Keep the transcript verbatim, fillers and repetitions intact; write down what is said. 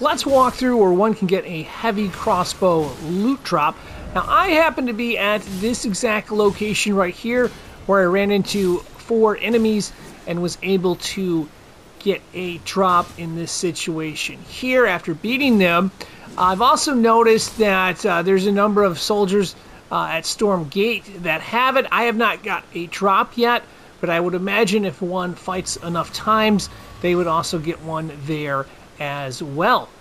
let's walk through where one can get a heavy crossbow loot drop. Now, I happen to be at this exact location right here where I ran into four enemies and was able to get a drop in this situation here after beating them. I've also noticed that uh, there's a number of soldiers uh, at Storm Gate that have it. I have not got a drop yet, but I would imagine if one fights enough times, they would also get one there as well.